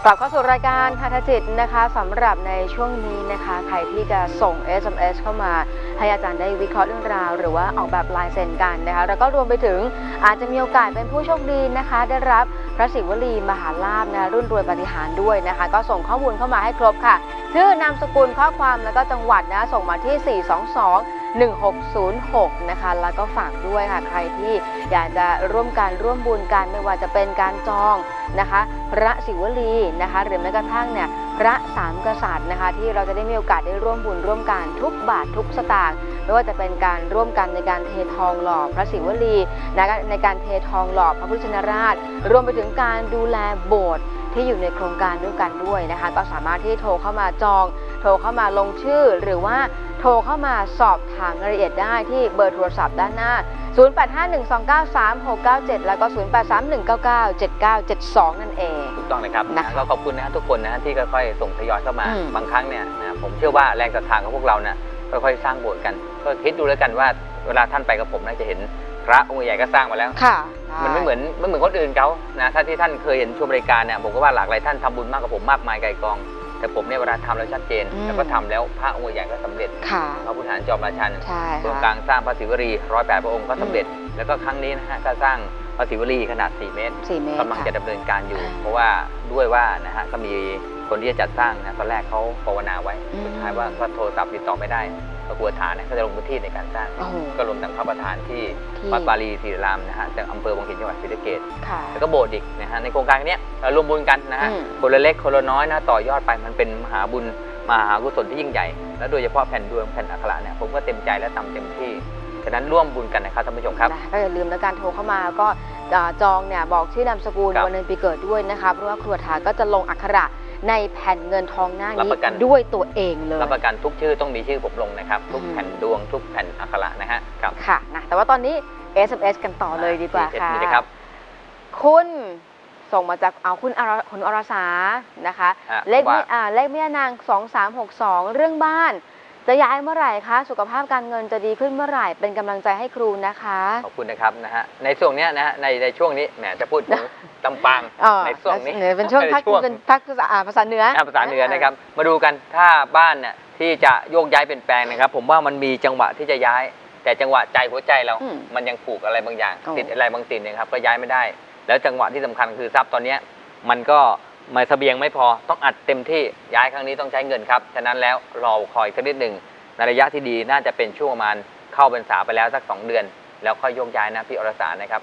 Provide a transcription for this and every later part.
ลับเข้าสู่รายการคาถจิตนะคะสำหรับในช่วงนี้นะคะใครที่จะส่ง SMS เข้ามาให้อาจารย์ได้วิเคราะห์เรื่องราวหรือว่าออกแบบลายเซ็นกันนะคะแล้วก็รวมไปถึงอาจจะมีโอกาสเป็นผู้โชคดีนะคะได้รับพระศิวลีมหาลาภนะรุ่นรวยปาฏิหาริย์ด้วยนะคะก็ส่งข้อมูลเข้ามาให้ครบค่ะชื่อนามสกุลข้อความแล้วก็จังหวัดนะส่งมาที่ 422-1606 นะคะแล้วก็ฝากด้วยค่ะใครที่อยากจะร่วมบุญกันไม่ว่าจะเป็นการจองนะคะพระศิวลีนะคะหรือแม้กระทั่งเนี่ยพระสามกษัตริย์นะคะที่เราจะได้มีโอกาสได้ร่วมบุญร่วมกันทุกบาททุกสตางค์ไม่ว่าจะเป็นการร่วมกันในการเททองหล่อพระศิวลีนะคะในการเททองหล่อพระพุทธชินราชรวมไปถึงการดูแลโบสถ์ที่อยู่ในโครงการด้วยกันด้วยนะคะก็สามารถที่โทรเข้ามาจองโทรเข้ามาลงชื่อหรือว่าโทรเข้ามาสอบถามรายละเอียดได้ที่เบอร์โทรศัพท์ด้านหน้า0851293697แล้วก็0831997972นั่นเองถูกต้องเลยครับก็ขอบคุณนะทุกคนนะที่ค่อยๆส่งทยอยเข้ามาบางครั้งเนี่ยผมเชื่อว่าแรงศรัทธาของพวกเราเนี่ยค่อยๆสร้างโบสถ์กันก็คิดดูแล้วกันว่าเวลาท่านไปกับผมน่าจะเห็นพระองค์ใหญ่ก็สร้างมาแล้วมันไม่เหมือนคนอื่นเขานะถ้าที่ท่านเคยเห็นชมรายการเนี่ยผมก็ว่าหลากหลายท่านทำบุญมากกว่าผมมากมายไกลกองแต่ผมเนี่ยเวลาทำแล้วชัดเจนแล้วก็ทำแล้วพระองค์ใหญ่ก็สำเร็จพระพุทธฐานจอมราชันตรงกลางสร้างพระศิวลี108พระองค์ก็สำเร็จแล้วก็ครั้งนี้นะฮะก็สร้างพระศิวลีขนาด4 เมตรกำลังจะดำเนินการอยู่เพราะว่าด้วยว่านะฮะก็มีคนที่จะจัดสร้างนะตอนแรกเขาภาวนาไว้สุดท้ายว่าก็โทรศัพท์ติดต่อไม่ได้ก็กลัวฐานนะก็จะลงพื้นที่ในการสร้างก็รวมทั้งพระประธานที่วัดปารีศิริรามนะฮะจากอำเภอวังหินจังหวัดศรีสะเกษแล้วก็โบสถ์อีกนะฮะในโครงการนี้เรารวมบุญกันนะฮะคนละเล็กคนละน้อยนะต่อยอดไปมันเป็นมหาบุญมหากุศลที่ยิ่งใหญ่และโดยเฉพาะแผ่นดวงแผ่นอัคระเนี่ยผมก็เต็มใจและทำเต็มที่ฉะนั้นร่วมบุญกันนะครับท่านผู้ชมครับก็อย่าลืมแล้วการโทรเข้ามาก็จองเนี่ยบอกชื่อนามสกุลวันเดือนปีเกิดด้วยนะคะเพราะว่าครัวถาก็จะลงอักขระในแผ่นเงินทองหน้านี้ด้วยตัวเองเลยรับประกันทุกชื่อต้องมีชื่อผมลงนะครับทุกแผ่นดวงทุกแผ่นอักขระนะฮะครับค่ะนะแต่ว่าตอนนี้ SMS กันต่อเลยดีกว่าค่ะครับคุณส่งมาจากคุณอรสานะคะเลขแม่นาง2362เรื่องบ้านจะย้ายเมื่อไหร่คะสุขภาพการเงินจะดีขึ้นเมื่อไหร่เป็นกำลังใจให้ครูนะคะขอบคุณนะครับนะฮะในช่วงนี้นะฮะในช่วงนี้แหมจะพูดถึงลำปางในช่วงนี้เป็นช่วงพักภาษาเหนือนะครับมาดูกันถ้าบ้านเนี่ยที่จะโยกย้ายเปลี่ยนแปลงนะครับผมว่ามันมีจังหวะที่จะย้ายแต่จังหวะใจหัวใจเรามันยังผูกอะไรบางอย่างติดอะไรบางติดเนี่ยครับก็ย้ายไม่ได้แล้วจังหวะที่สำคัญคือทรัพย์ตอนนี้มันก็มาเสบียงไม่พอต้องอัดเต็มที่ย้ายครั้งนี้ต้องใช้เงินครับฉะนั้นแล้วรอคอยสักนิดหนึ่งในระยะที่ดีน่าจะเป็นช่วงประมาณเข้าพรรษาไปแล้วสัก2 เดือนแล้วค่อยโยกย้ายนะพี่อรสารนะครับ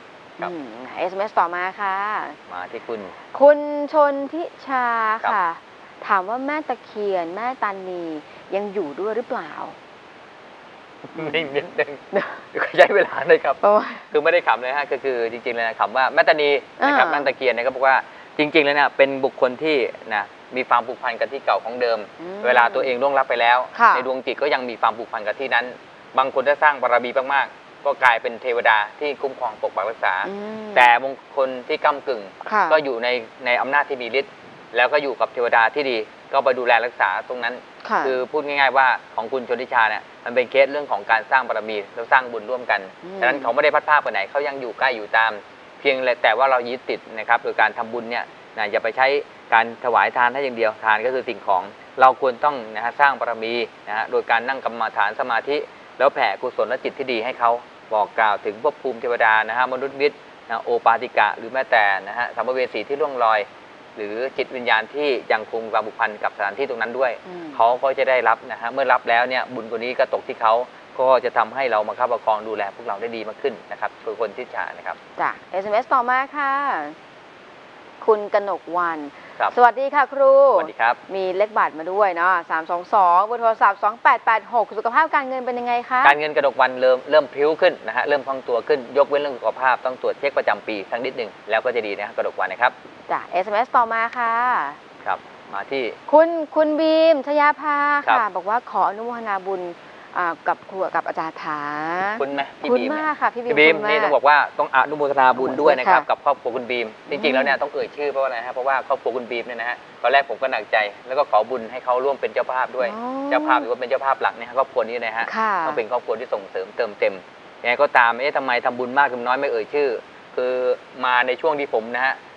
SMS ต่อมาค่ะมาที่คุณชนทิชาค่ะถามว่าแม่ตะเคียนแม่ตานียังอยู่ด้วยหรือเปล่าไม่นิดนึงใช้เวลาเลยครับคือไม่ได้ขำเลยฮะคือจริงๆเลยนะคำว่าแม่ตานีนะครับแม่ตะเคียนเนี่ยก็บอกว่าจริงๆแล้วเนี่ยเป็นบุคคลที่นะมีความผูกพันกับที่เก่าของเดิมเวลาตัวเองล่วงลับไปแล้วในดวงจิตก็ยังมีความผูกพันกับที่นั้นบางคนถ้าสร้างบารมีมากๆก็กลายเป็นเทวดาที่คุ้มครองปกปักรักษาแต่บางคนที่ก้ำกึ่งก็อยู่ในอำนาจที่มีฤทธิ์แล้วก็อยู่กับเทวดาที่ดีก็ไปดูแลรักษาตรงนั้นคือพูดง่ายๆว่าของคุณชนทิชาเนี่ยมันเป็นเคสเรื่องของการสร้างบารมีแล้วสร้างบุญร่วมกันฉะนั้นเขาไม่ได้พัดพาไปไหนเขายังอยู่ใกล้อยู่ตามเพียงแต่ว่าเรายึดติดนะครับโดยการทำบุญเนี่ยอย่าไปใช้การถวายทานให้อย่างเดียวทานก็คือสิ่งของเราควรต้องสร้างบารมีโดยการนั่งกรรมฐานสมาธิแล้วแผ่กุศลและจิตที่ดีให้เขาบอกกล่าวถึงภพภูมิเทวดามนุษย์มิตรโอปาติกะหรือแม้แต่สัมภเวสีที่ล่วงลอยหรือจิตวิญญาณที่ยังคงความผูกพันกับสถานที่ตรงนั้นด้วยเขาก็จะได้รับเมื่อรับแล้วเนี่ยบุญคนนี้ก็ตกที่เขาก็จะทำให้เรามาคับประคองดูแลพวกเราได้ดีมากขึ้นนะครับคือคนที่ฉานะครับจ้ะ SMS ต่อมาค่ะคุณกนกวันสวัสดีค่ะครูสวัสดีครับมีเลขบัตรมาด้วยเนาะ322เบอร์โทรศัพท์2886สุขภาพการเงินเป็นยังไงคะการเงินกนกวันเริ่มพลิ้วขึ้นนะฮะเริ่มคล่องตัวขึ้นยกเว้นเรื่องสุขภาพต้องตรวจเช็คประจำปีสักนิดหนึ่งแล้วก็จะดีนะครับกนกวันนะครับจ้ะ SMS ต่อมาค่ะครับมาที่คุณบีมชยาภาค่ะบอกว่าขออนุโมทนาบุญกับครูกับอาจารย์ถาคุณไหมพี่บีมมากค่ะพี่บีมนี่ต้องบอกว่าต้องอนุโมทนาบุญด้วยนะครับกับครอบครัวคุณบีมจริงๆแล้วเนี่ยต้องเอ่ยชื่อเพราะอะไรครับเพราะว่าครอบครัวคุณบีมเนี่ยนะฮะตอนแรกผมก็หนักใจแล้วก็ขอบุญให้เขาร่วมเป็นเจ้าภาพด้วยเจ้าภาพหรือว่าเป็นเจ้าภาพหลักเนี่ยครอบครัวนี้นะฮะต้องเป็นครอบครัวที่ส่งเสริมเติมเต็มยังไงก็ตามทำไมทำบุญมากทำน้อยไม่เอ่ยชื่อคือมาในช่วงที่ผมนะฮะ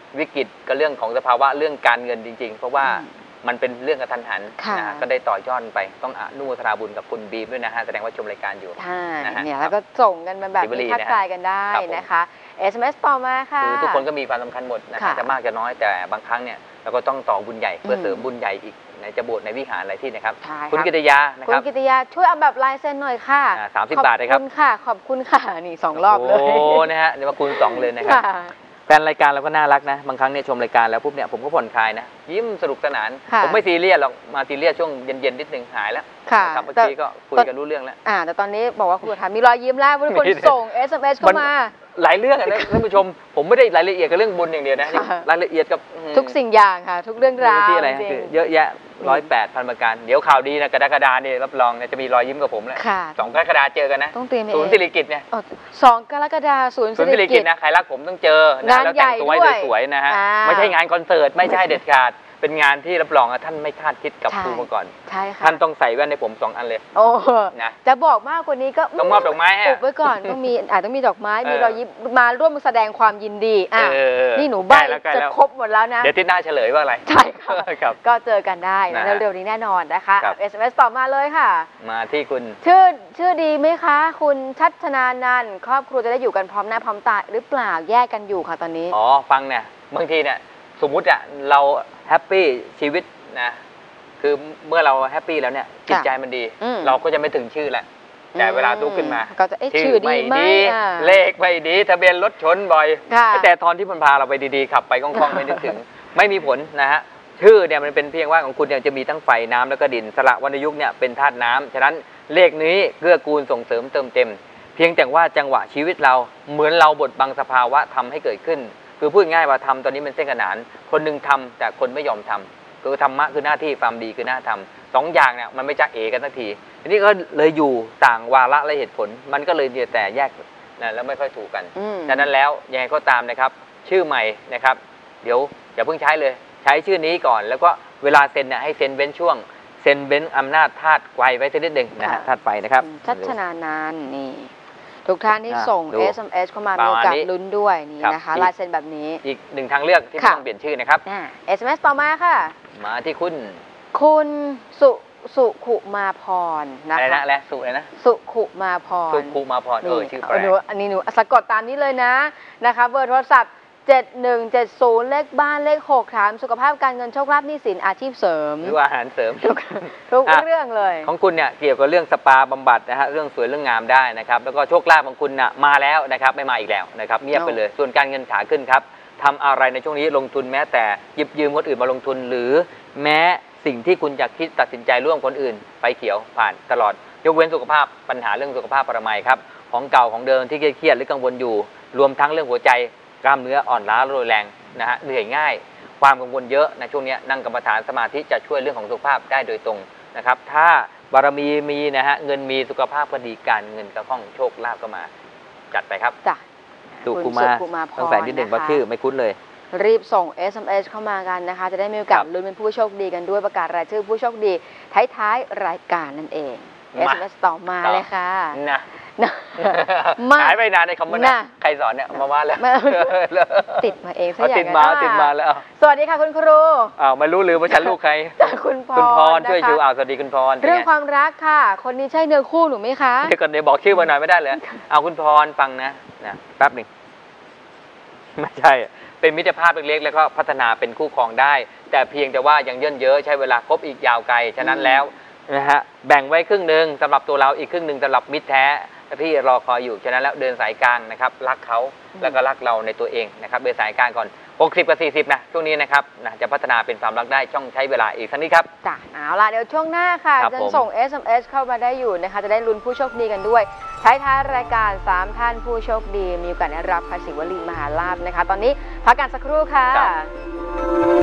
วิกฤตกับเรื่องของสภาวะเรื่องการเงินจริงๆ เพราะว่ามันเป็นเรื่องกระทันหันนะฮะก็ได้ต่อยอดไปต้องอนุโมทนาบุญกับคุณบีมด้วยนะฮะแสดงว่าชมรายการอยู่เนี่ยแล้วก็ส่งกันมาแบบนี้ทักทายกันได้นะคะ SMS ต่อมาค่ะคือทุกคนก็มีความสำคัญหมดนะจะมากจะน้อยแต่บางครั้งเนี่ยเราก็ต้องต่อบุญใหญ่เพื่อเสริมบุญใหญ่อีกในจะโบสถ์ในวิหารอะไรที่นะครับคุณกิตยานะครับคุณกิตยาช่วยเอาแบบลายเซ็นหน่อยค่ะ 30 บาทเลยครับขอบคุณค่ะขอบคุณค่ะนี่2 รอบเลยโอ้นะฮะเดี๋ยวมาคูณ2เลยนะครับแฟนรายการเราก็น่ารักนะบางครั้งเนี่ยชมรายการแล้วปุ๊บเนี่ยผมก็ผ่อนคลายนะยิ้มสนุกสนานผมไม่ซีเรียสหรอกมาซีเรียสช่วงเย็นๆนิดนึงหายแล้วครับเมื่อกี้ก็คุยกันรู้เรื่องแล้วแต่ตอนนี้บอกว่าคุณถามมีรอยยิ้มแล้วทุกคนส่ง SMS เข้ามาหลายเรื่องนะท่านผู้ชมผมไม่ได้รายละเอียดกับเรื่องบุญอย่างเดียวนะรายละเอียดกับทุกสิ่งอย่างค่ะทุกเรื่องราวที่อะไรคือเยอะแยะ108,000 ประการเดี๋ยวข่าวดีนะกรกฎาเนี่ยรับรองจะมีรอยยิ้มกับผมแหละ2 กรกฎาเจอกันนะต้องเตรียมศูนย์สิริกิติ์เนี่ย 2 กรกฎาศูนย์สิริกิติ์นะใครรักผมต้องเจอนะแล้วแต่งตัวสวยๆนะฮะไม่ใช่งานคอนเสิร์ตไม่ใช่เด็ดขาดเป็นงานที่รับรองท่านไม่คาดคิดกับครูมาก่อนใช่ค่ะท่านต้องใส่แว่นในผม2 อันเลยโอ้นะจะบอกมากกว่านี้ก็ต้องมอบดอกไม้อุบไว้ก่อนต้องมีต้องมีดอกไม้มีรอยยิ้มมาร่วมแสดงความยินดีนี่หนูใบจะครบหมดแล้วนะเดี๋ยวที่หน้าเฉลยว่าอะไรใช่ค่ะก็เจอกันได้นะเร็วๆนี้แน่นอนนะคะ SMS ต่อมาเลยค่ะมาที่คุณชื่อดีไหมคะคุณชัชนานันท์ครอบครัวจะได้อยู่กันพร้อมหน้าพร้อมตาหรือเปล่าแยกกันอยู่ค่ะตอนนี้ฟังเนี่ยบางทีเนี่ยสมมุติเราแฮปปี้ชีวิตนะคือเมื่อเราแฮปปี้แล้วเนี่ยจิตใจมันดีเราก็จะไม่ถึงชื่อแหละแต่เวลาตู้ขึ้นมาก็จะชื่อไม่ดีเลขไม่ดีทะเบียนรถชนบ่อยแต่ตอนที่มันพาเราไปดีๆขับไปคล่องๆไม่นึกถึงไม่มีผลนะฮะชื่อเนี่ยมันเป็นเพียงว่าของคุณเนี่ยจะมีทั้งไฟน้ำแล้วก็ดินสระวรรณยุกต์เนี่ยเป็นธาตุน้ำฉะนั้นเลขนี้เกื้อกูลส่งเสริมเติมเต็มเพียงแต่ว่าจังหวะชีวิตเราเหมือนเราบดบังสภาวะทำให้เกิดขึ้นคือพูดง่ายว่าทำตอนนี้มันเส้นขนานคนหนึ่งทำแต่คนไม่ยอมทำคือธรรมะคือหน้าที่ความดีคือหน้าทำ2 อย่างเนี่ยมันไม่จะเอกันสักทีทีนี้ก็เลยอยู่ต่างวาระและเหตุผลมันก็เลยแต่แยกนะแล้วไม่ค่อยถูกกันฉะนั้นแล้วยังไงก็ตามนะครับชื่อใหม่นะครับเดี๋ยวอย่าเพิ่งใช้เลยใช้ชื่อนี้ก่อนแล้วก็เวลาเซ็นเนี่ยให้เซ็นเว้นช่วงเซ็นเว้นอำนาจธาตุไฟไว้สักนิดหนึ่งนะฮะธาตุไฟนะครับชัชนานันท์นี่ทุกท่านที่ส่ง SMS เข้ามามีโอกาสลุ้นด้วยนี่นะคะลายเซ็นแบบนี้อีก1 ทางเลือกที่ไม่ต้องเปลี่ยนชื่อนะครับ SMS ต่อมาค่ะมาที่คุณสุขุมาพรนะคะอะไรนะอะไรสุอะไรนะสุขุมาพรชื่อแปลกอันนี้หนูสะกดตามนี้เลยนะคะเบอร์โทรศัพท์7170เลขบ้านเลข6ถามสุขภาพการเงินโชคลาภหนี้สินอาชีพเสริมหรืออาหารเสริมทุกเรื่องเลยของคุณเนี่ยเกี่ยวกับเรื่องสปาบำบัดนะฮะเรื่องสวยเรื่องงามได้นะครับแล้วก็โชคลาภของคุณน่ะมาแล้วนะครับไม่มาอีกแล้วนะครับเงียบไปเลยส่วนการเงินขาขึ้นครับทำอะไรในช่วงนี้ลงทุนแม้แต่หยิบยืมคนอื่นมาลงทุนหรือแม้สิ่งที่คุณจะคิดตัดสินใจร่วมคนอื่นไฟเขียวผ่านตลอดยกเว้นสุขภาพปัญหาเรื่องสุขภาพปรมัยครับของเก่าของเดิมที่เครียดหรือกังวลอยู่รวมทั้งเรื่องหัวใจกล้ามเนื้ออ่อนล้ารุนแรงนะฮะเหนื่อยง่ายความกังวลเยอะในช่วงนี้นั่งกรรมฐานสมาธิจะช่วยเรื่องของสุขภาพได้โดยตรงนะครับถ้าบารมีมีนะฮะเงินมีสุขภาพก็ดีการเงินก็คล่องโชคลาภก็มาจัดไปครับจ้ะสุขุมาต้องใส่นิดหนึ่งว่าชื่อไม่คุ้นเลยรีบส่ง SMS เข้ามากันนะคะจะได้มีโอกาสลุ้นเป็นผู้โชคดีกันด้วยประกาศรายชื่อผู้โชคดีท้ายรายการนั่นเอง SMS ต่อมาเลยค่ะหายไปนานในคำว่าใครสอนเนี่ยมาแล้วติดมาเองซะอย่างนั้นติดมาแล้วสวัสดีค่ะคุณครูไม่รู้ลืมว่าฉันลูกใครคุณพรช่วยชูสวัสดีคุณพรเรื่องความรักค่ะคนนี้ใช่เนื้อคู่หนูไหมคะเดี๋ยวก่อนเดี๋ยวบอกชื่อมาหน่อยไม่ได้เลยคุณพรฟังนะแป๊บหนึ่งไม่ใช่เป็นมิตรภาพเล็กๆแล้วก็พัฒนาเป็นคู่ครองได้แต่เพียงแต่ว่ายังเยินเยอะใช้เวลาคบอีกยาวไกลฉะนั้นแล้วนะฮะแบ่งไว้ครึ่งหนึ่งสำหรับตัวเราอีกครึ่งหนึ่งสำหรับมิตรแท้ที่รอคอยอยู่ฉะนั้นแล้วเดินสายกลางนะครับรักเขาแล้วก็รักเราในตัวเองนะครับเดินสายกลางก่อน60 กับ 40นะช่วงนี้นะครับจะพัฒนาเป็นความรักได้ต้องใช้เวลาอีกสักนิดครับจ้ะเอาล่ะเดี๋ยวช่วงหน้าค่ะจะส่ง SMS เข้ามาได้อยู่นะคะจะได้ลุ้นผู้โชคดีกันด้วยท้ายรายการ3ท่านผู้โชคดีมีโอกาสได้รับภาษีวลีมหาลาภนะคะตอนนี้พักกันสักครู่ค่ะ